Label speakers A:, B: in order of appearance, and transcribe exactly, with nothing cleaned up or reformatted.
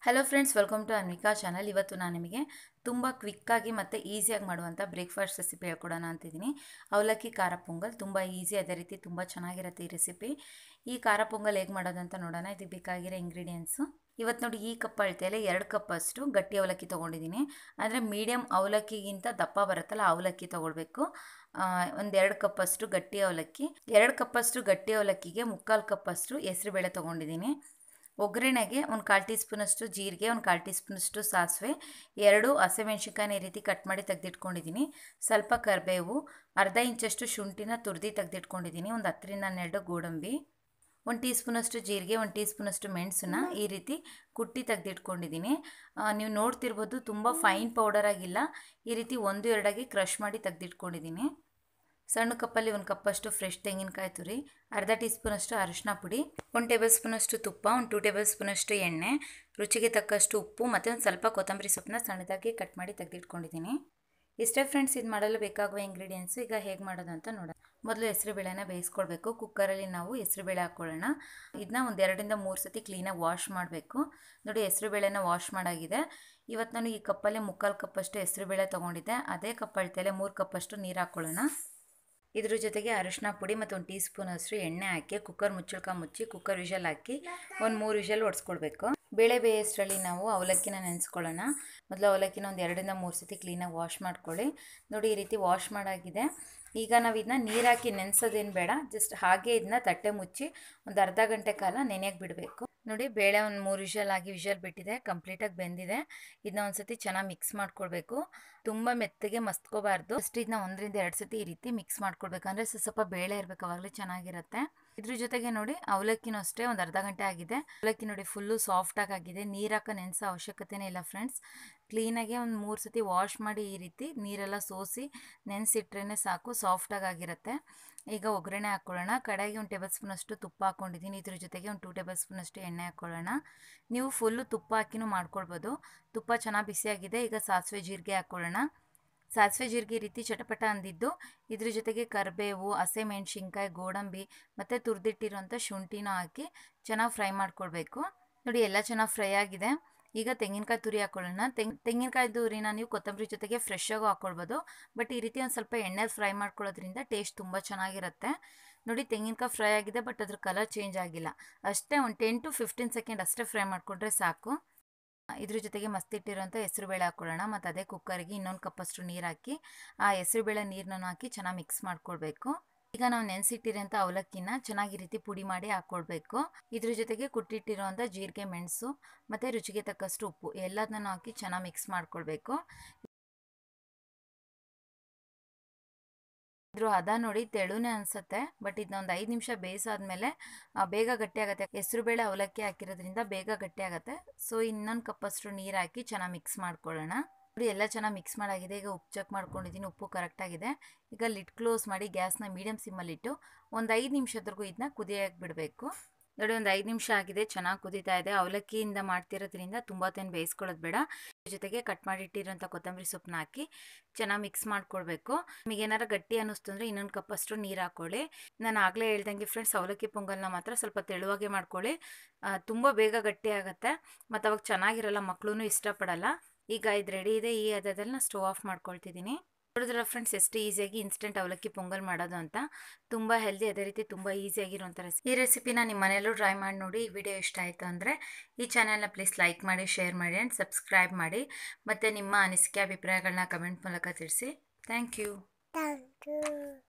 A: Hello friends, welcome to Anvika channel. ಇವತ್ತು ನಾನು ನಿಮಗೆ ತುಂಬ ಕ್ವಿಕ್ಕಾಗಿ ಮತ್ತು ಈಸಿಯಾಗಿ ಮಾಡುವಂಥ ಬ್ರೇಕ್ಫಾಸ್ಟ್ ರೆಸಿಪಿ ಹೇಳ್ಕೊಡೋಣ ಅಂತಿದ್ದೀನಿ. ಅವಲಕ್ಕಿ ಖಾರ ಪೊಂಗಲ್ ತುಂಬ ಈಸಿ, ಅದೇ ರೀತಿ ತುಂಬ ಚೆನ್ನಾಗಿರುತ್ತೆ ಈ ರೆಸಿಪಿ. ಈ ಖಾರ ಪೊಂಗಲ್ ಹೇಗೆ ಮಾಡೋದು ಅಂತ ನೋಡೋಣ. ಇದಕ್ಕೆ ಬೇಕಾಗಿರೋ ಇಂಗ್ರೀಡಿಯೆಂಟ್ಸು ಇವತ್ತು ನೋಡಿ, ಈ ಕಪ್ ಅಳತೆಯಲ್ಲಿ ಎರಡು ಕಪ್ಪಷ್ಟು ಗಟ್ಟಿ ಅವಲಕ್ಕಿ ತೊಗೊಂಡಿದ್ದೀನಿ. ಅಂದರೆ ಮೀಡಿಯಮ್ ಅವಲಕ್ಕಿಗಿಂತ ದಪ್ಪ ಬರುತ್ತಲ್ಲ ಅವಲಕ್ಕಿ ತೊಗೊಳ್ಬೇಕು. ಒಂದು ಎರಡು ಕಪ್ಪಷ್ಟು ಗಟ್ಟಿ ಅವಲಕ್ಕಿ, ಎರಡು ಕಪ್ಪಷ್ಟು ಗಟ್ಟಿ ಅವಲಕ್ಕಿಗೆ ಮುಕ್ಕಾಲು ಕಪ್ಪಷ್ಟು ಹೆಸರುಬೇಳೆ ತೊಗೊಂಡಿದ್ದೀನಿ. ಒಗ್ಗರಣೆಗೆ ಒಂದು ಕಾಲು ಟೀ ಸ್ಪೂನಷ್ಟು ಜೀರಿಗೆ, ಒಂದು ಕಾಲು ಟೀ ಸ್ಪೂನಷ್ಟು ಸಾಸಿವೆ, ಎರಡು ಹಸಿಮೆಣ್ಸಿನ್ಕಾಯಿನ ಈ ರೀತಿ ಕಟ್ ಮಾಡಿ ತೆಗೆದಿಟ್ಕೊಂಡಿದ್ದೀನಿ. ಸ್ವಲ್ಪ ಕರಿಬೇವು, ಅರ್ಧ ಇಂಚಷ್ಟು ಶುಂಠಿನ ತುರಿದು ತೆಗೆದಿಟ್ಕೊಂಡಿದ್ದೀನಿ. ಒಂದು ಹತ್ತರಿಂದ ಹನ್ನೆರಡು ಗೋಡಂಬಿ, ಒಂದು ಟೀ ಸ್ಪೂನಷ್ಟು ಜೀರಿಗೆ, ಒಂದು ಟೀ ಸ್ಪೂನಷ್ಟು ಮೆಣಸನ್ನ ಈ ರೀತಿ ಕುಟ್ಟಿ ತೆಗೆದಿಟ್ಕೊಂಡಿದ್ದೀನಿ. ನೀವು ನೋಡ್ತಿರ್ಬೋದು, ತುಂಬ ಫೈನ್ ಪೌಡರ್ ಆಗಿಲ್ಲ, ಈ ರೀತಿ ಒಂದು ಎರಡಾಗಿ ಕ್ರಷ್ ಮಾಡಿ ತೆಗೆದಿಟ್ಕೊಂಡಿದ್ದೀನಿ. ಸಣ್ಣ ಕಪ್ಪಲ್ಲಿ ಒಂದು ಕಪ್ಪಷ್ಟು ಫ್ರೆಶ್ ತೆಂಗಿನಕಾಯಿ ತುರಿ, ಅರ್ಧ ಟೀ ಸ್ಪೂನಷ್ಟು ಅರಿಶಿನ ಪುಡಿ, ಒಂದು ಟೇಬಲ್ ಸ್ಪೂನಷ್ಟು ತುಪ್ಪ, ಒಂದು ಟೂ ಟೇಬಲ್ ಸ್ಪೂನಷ್ಟು ಎಣ್ಣೆ, ರುಚಿಗೆ ತಕ್ಕಷ್ಟು ಉಪ್ಪು ಮತ್ತು ಒಂದು ಸ್ವಲ್ಪ ಕೊತ್ತಂಬರಿ ಸೊಪ್ಪನ್ನ ಸಣ್ಣದಾಗಿ ಕಟ್ ಮಾಡಿ ತೆಗೆದಿಟ್ಕೊಂಡಿದ್ದೀನಿ. ಇಷ್ಟೇ ಫ್ರೆಂಡ್ಸ್, ಇದು ಮಾಡಲು ಬೇಕಾಗುವ ಇಂಗ್ರೀಡಿಯೆಂಟ್ಸು. ಈಗ ಹೇಗೆ ಮಾಡೋದು ಅಂತ ನೋಡೋಣ. ಮೊದಲು ಹೆಸರುಬೇಳೆನ ಬೇಯಿಸ್ಕೊಳ್ಬೇಕು. ಕುಕ್ಕರಲ್ಲಿ ನಾವು ಹೆಸರುಬೇಳೆ ಹಾಕ್ಕೊಳ್ಳೋಣ. ಇದನ್ನ ಒಂದು ಎರಡರಿಂದ ಮೂರು ಸತಿ ಕ್ಲೀನಾಗಿ ವಾಶ್ ಮಾಡಬೇಕು. ನೋಡಿ, ಹೆಸರುಬೇಳೆನ ವಾಶ್ ಮಾಡಾಗಿದೆ. ಇವತ್ತು ನಾನು ಈ ಕಪ್ಪಲ್ಲಿ ಮುಕ್ಕಾಲು ಕಪ್ಪಷ್ಟು ಹೆಸರುಬೇಳೆ ತೊಗೊಂಡಿದ್ದೆ. ಅದೇ ಕಪ್ ಅಳತೆಯಲ್ಲಿ ಮೂರು ಕಪ್ಪಷ್ಟು ನೀರು ಹಾಕ್ಕೊಳ್ಳೋಣ. ಇದ್ರ ಜೊತೆಗೆ ಅರಿಶಿನ ಪುಡಿ ಮತ್ತು ಒಂದು ಟೀ ಸ್ಪೂನಷ್ಟು ಎಣ್ಣೆ ಹಾಕಿ ಕುಕ್ಕರ್ ಮುಚ್ಚಳ್ಕ ಮುಚ್ಚಿ ಕುಕ್ಕರ್ ವಿಷಲ್ ಹಾಕಿ ಒಂದು ಮೂರು ವಿಷಲ್ ಹೊಡ್ಸ್ಕೊಳ್ಬೇಕು. ಬೇಳೆ ಬೇಯೋಷ್ಟರಲ್ಲಿ ನಾವು ಅವಲಕ್ಕಿನ ನೆನೆಸ್ಕೊಳ್ಳೋಣ. ಮೊದಲು ಅವಲಕ್ಕಿನ ಒಂದು ಎರಡರಿಂದ ಮೂರು ಸತಿ ಕ್ಲೀನಾಗಿ ವಾಶ್ ಮಾಡ್ಕೊಳ್ಳಿ. ನೋಡಿ, ಈ ರೀತಿ ವಾಶ್ ಮಾಡಾಗಿದೆ. ಈಗ ನಾವು ಇದನ್ನ ನೀರು ಹಾಕಿ ನೆನೆಸೋದೇನು ಬೇಡ, ಜಸ್ಟ್ ಹಾಗೆ ಇದನ್ನ ತಟ್ಟೆ ಮುಚ್ಚಿ ಒಂದು ಅರ್ಧ ಗಂಟೆ ಕಾಲ ನೆನೆಯಕ್ಕೆ ಬಿಡಬೇಕು. ನೋಡಿ, ಬೇಳೆ ಒಂದು ಮೂರು ವಿಷಲ್ ಆಗಿ ವಿಷಲ್ ಬಿಟ್ಟಿದೆ, ಕಂಪ್ಲೀಟಾಗಿ ಬೆಂದಿದೆ. ಇದನ್ನ ಒಂದು ಸತಿ ಚೆನ್ನಾಗಿ ಮಿಕ್ಸ್ ಮಾಡ್ಕೊಳ್ಬೇಕು. ತುಂಬ ಮೆತ್ತಗೆ ಮಸ್ತ್ಕೋಬಾರ್ದು. ಅಷ್ಟು ಇದನ್ನ ಒಂದರಿಂದ ಎರಡು ಸತಿ ಈ ರೀತಿ ಮಿಕ್ಸ್ ಮಾಡ್ಕೊಳ್ಬೇಕು. ಅಂದರೆ ಸ್ವಲ್ಪ ಬೇಳೆ ಇರಬೇಕು, ಅವಾಗಲೇ ಚೆನ್ನಾಗಿರುತ್ತೆ. ಇದ್ರ ಜೊತೆಗೆ ನೋಡಿ, ಅವಲಕ್ಕಿನೂ ಅಷ್ಟೇ ಒಂದು ಅರ್ಧ ಗಂಟೆ ಆಗಿದೆ. ಅವಲಕ್ಕಿ ನೋಡಿ ಫುಲ್ಲು ಸಾಫ್ಟಾಗಿ ಆಗಿದೆ. ನೀರು ಹಾಕೋ ನೆನೆಸೋ ಅವಶ್ಯಕತೆನೇ ಇಲ್ಲ ಫ್ರೆಂಡ್ಸ್. ಕ್ಲೀನಾಗಿ ಒಂದು ಮೂರು ಸತಿ ವಾಶ್ ಮಾಡಿ ಈ ರೀತಿ ನೀರೆಲ್ಲ ಸೋಸಿ ನೆನೆಸಿಟ್ರೇ ಸಾಕು, ಸಾಫ್ಟಾಗಿ ಆಗಿರುತ್ತೆ. ಈಗ ಒಗ್ಗರಣೆ ಹಾಕ್ಕೊಳ್ಳೋಣ. ಕಡೆಗೆ ಒಂದು ಟೇಬಲ್ ಸ್ಪೂನಷ್ಟು ತುಪ್ಪ ಹಾಕ್ಕೊಂಡಿದ್ದೀನಿ. ಇದ್ರ ಜೊತೆಗೆ ಒಂದು ಟೂ ಟೇಬಲ್ ಸ್ಪೂನಷ್ಟು ಎಣ್ಣೆ ಹಾಕ್ಕೊಳ್ಳೋಣ. ನೀವು ಫುಲ್ಲು ತುಪ್ಪ ಹಾಕಿನೂ ಮಾಡ್ಕೊಳ್ಬೋದು. ತುಪ್ಪ ಚೆನ್ನಾಗಿ ಬಿಸಿಯಾಗಿದೆ. ಈಗ ಸಾಸಿವೆ ಜೀರಿಗೆ ಹಾಕ್ಕೊಳ್ಳೋಣ. ಸಾಸಿವೆ ಜೀರಿಗೆ ಈ ರೀತಿ ಚಟಪಟ ಅಂದಿದ್ದು, ಇದ್ರ ಜೊತೆಗೆ ಕರಿಬೇವು, ಹಸಿಮೆಣ್ಸಿನ್ಕಾಯಿ, ಗೋಡಂಬಿ ಮತ್ತು ತುರಿದಿಟ್ಟಿರೋಂಥ ಶುಂಠಿನ ಹಾಕಿ ಚೆನ್ನಾಗಿ ಫ್ರೈ ಮಾಡ್ಕೊಳ್ಬೇಕು. ನೋಡಿ, ಎಲ್ಲ ಚೆನ್ನಾಗಿ ಫ್ರೈ ಆಗಿದೆ. ಈಗ ತೆಂಗಿನಕಾಯಿ ತುರಿ ಹಾಕ್ಕೊಳ್ಳೋಣ. ತೆಂಗ್ ತೆಂಗಿನಕಾಯಿ ತುರಿನ ನೀವು ಕೊತ್ತಂಬರಿ ಜೊತೆಗೆ ಫ್ರೆಶ್ ಆಗು ಹಾಕ್ಕೊಳ್ಬೋದು. ಬಟ್ ಈ ರೀತಿ ಒಂದು ಸ್ವಲ್ಪ ಎಣ್ಣೆಲಿ ಫ್ರೈ ಮಾಡ್ಕೊಳ್ಳೋದ್ರಿಂದ ಟೇಸ್ಟ್ ತುಂಬ ಚೆನ್ನಾಗಿರುತ್ತೆ. ನೋಡಿ, ತೆಂಗಿನಕಾಯಿ ಫ್ರೈ ಆಗಿದೆ, ಬಟ್ ಅದ್ರ ಕಲರ್ ಚೇಂಜ್ ಆಗಿಲ್ಲ. ಅಷ್ಟೇ ಒಂದು ಟೆನ್ ಟು ಫಿಫ್ಟೀನ್ ಸೆಕೆಂಡ್ ಅಷ್ಟೇ ಫ್ರೈ ಮಾಡಿಕೊಂಡ್ರೆ ಸಾಕು. ಇದ್ರ ಜೊತೆಗೆ ಮಸ್ತಿಟ್ಟಿರೋಂಥ ಹೆಸರುಬೇಳೆ ಹಾಕ್ಕೊಳ್ಳೋಣ. ಮತ್ತು ಅದೇ ಕುಕ್ಕರಿಗೆ ಇನ್ನೊಂದು ಕಪ್ಪಷ್ಟು ನೀರು ಹಾಕಿ ಆ ಹೆಸರುಬೇಳೆ ನೀರನ್ನು ಹಾಕಿ ಚೆನ್ನಾಗಿ ಮಿಕ್ಸ್ ಮಾಡ್ಕೊಳ್ಬೇಕು. ಈಗ ನಾವು ನೆನೆಸಿಟ್ಟಿರೋಂಥ ಅವಲಕ್ಕಿನ ಚೆನ್ನಾಗಿ ರೀತಿ ಪುಡಿ ಮಾಡಿ ಹಾಕ್ಕೊಳ್ಬೇಕು. ಇದ್ರ ಜೊತೆಗೆ ಕುಟ್ಟಿಟ್ಟಿರೋಂಥ ಜೀರಿಗೆ, ಮೆಣಸು ಮತ್ತು ರುಚಿಗೆ ತಕ್ಕಷ್ಟು ಉಪ್ಪು ಎಲ್ಲದನ್ನೂ ಹಾಕಿ ಚೆನ್ನಾಗಿ ಮಿಕ್ಸ್ ಮಾಡ್ಕೊಳ್ಬೇಕು. ಇದ್ರ ಹದ ನೋಡಿ ತೆಳುನೇ ಅನಿಸುತ್ತೆ, ಬಟ್ ಇದನ್ನ ಒಂದು ಐದು ನಿಮಿಷ ಬೇಯಿಸಾದ್ಮೇಲೆ ಬೇಗ ಗಟ್ಟಿ ಆಗುತ್ತೆ. ಹೆಸರುಬೇಳೆ ಅವಲಕ್ಕಿ ಹಾಕಿರೋದ್ರಿಂದ ಬೇಗ ಗಟ್ಟಿ ಆಗುತ್ತೆ. ಸೊ ಇನ್ನೊಂದು ಕಪ್ಪಷ್ಟು ನೀರು ಹಾಕಿ ಚೆನ್ನಾಗಿ ಮಿಕ್ಸ್ ಮಾಡ್ಕೊಳ್ಳೋಣ. ನೋಡಿ, ಎಲ್ಲ ಚೆನ್ನಾಗಿ ಮಿಕ್ಸ್ ಮಾಡಾಗಿದೆ. ಈಗ ಉಪ್ಪು ಚೆಕ್ ಮಾಡ್ಕೊಂಡಿದ್ದೀನಿ, ಉಪ್ಪು ಕರೆಕ್ಟಾಗಿದೆ. ಈಗ ಲಿಡ್ ಕ್ಲೋಸ್ ಮಾಡಿ ಗ್ಯಾಸ್ನ ಮೀಡಿಯಮ್ ಸಿಮ್ಮಲ್ಲಿಟ್ಟು ಒಂದು ಐದು ನಿಮಿಷದ್ವರೆಗೂ ಇದನ್ನ ಕುದಿಯಕ್ಕೆ ಬಿಡಬೇಕು. ನೋಡಿ, ಒಂದು ಐದು ನಿಮಿಷ ಆಗಿದೆ, ಚೆನ್ನಾಗಿ ಕುದೀತಾ ಇದೆ. ಅವಲಕ್ಕಿಯಿಂದ ಮಾಡ್ತಿರೋದ್ರಿಂದ ತುಂಬ ಹೊತ್ತೇನು ಬೇಯಿಸ್ಕೊಳ್ಳೋದು ಬೇಡ. ಜೊತೆಗೆ ಕಟ್ ಮಾಡಿಟ್ಟಿರೋಂಥ ಕೊತ್ತಂಬರಿ ಸೊಪ್ಪನ್ನ ಹಾಕಿ ಚೆನ್ನಾಗಿ ಮಿಕ್ಸ್ ಮಾಡ್ಕೊಳ್ಬೇಕು. ನಿಮಗೆ ಏನಾರು ಗಟ್ಟಿ ಅನ್ನಿಸ್ತು ಅಂದರೆ ಇನ್ನೊಂದು ಕಪ್ಪಷ್ಟು ನೀರು ಹಾಕ್ಕೊಳ್ಳಿ. ನಾನು ಆಗಲೇ ಹೇಳ್ದಂಗೆ ಫ್ರೆಂಡ್ಸ್, ಅವಲಕ್ಕಿ ಪೊಂಗಲ್ನ ಮಾತ್ರ ಸ್ವಲ್ಪ ತೆಳುವಾಗೆ ಮಾಡ್ಕೊಳ್ಳಿ. ತುಂಬ ಬೇಗ ಗಟ್ಟಿ ಆಗುತ್ತೆ ಮತ್ತು ಅವಾಗ ಚೆನ್ನಾಗಿರಲ್ಲ, ಮಕ್ಕಳೂ ಇಷ್ಟಪಡಲ್ಲ. ಈಗ ಇದು ರೆಡಿ ಇದೆ. ಈ ಹದದಲ್ಲಿ ನಾನು ಸ್ಟವ್ ಆಫ್ ಮಾಡ್ಕೊಳ್ತಿದ್ದೀನಿ. ನೋಡಿದ್ರೆ ಫ್ರೆಂಡ್ಸ್, ಎಷ್ಟು ಈಸಿಯಾಗಿ ಇನ್ಸ್ಟೆಂಟ್ ಅವಲಕ್ಕಿ ಪೊಂಗಲ್ ಮಾಡೋದು ಅಂತ. ತುಂಬ ಹೆಲ್ದಿ, ಅದೇ ರೀತಿ ತುಂಬ ಈಸಿಯಾಗಿರುವಂಥ ರೆಸಿಪಿ. ಈ ರೆಸಿಪಿನ ನಿಮ್ಮ ಮನೆಯಲ್ಲೂ ಟ್ರೈ ಮಾಡಿ ನೋಡಿ. ಈ ವಿಡಿಯೋ ಇಷ್ಟ ಆಯಿತು ಅಂದರೆ ಈ ಚಾನೆಲ್ನ ಪ್ಲೀಸ್ ಲೈಕ್ ಮಾಡಿ, ಶೇರ್ ಮಾಡಿ ಆ್ಯಂಡ್ ಸಬ್ಸ್ಕ್ರೈಬ್ ಮಾಡಿ. ಮತ್ತು ನಿಮ್ಮ ಅನಿಸಿಕೆ ಅಭಿಪ್ರಾಯಗಳನ್ನ ಕಮೆಂಟ್ ಮೂಲಕ ತಿಳಿಸಿ. Thank you.